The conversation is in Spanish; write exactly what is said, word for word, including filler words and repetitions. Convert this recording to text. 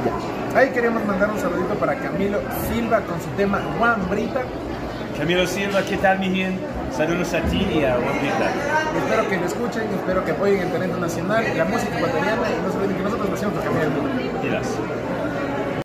Ahí queremos mandar un saludito para Camilo Silva con su tema Juan Brita. Camilo Silva, ¿qué tal, mi gente? Saludos a ti y a Juan Brita. Espero que lo escuchen, espero que apoyen el talento nacional, la música ecuatoriana y no se olviden que nosotros lo hacemos por cambiar el mundo. Gracias.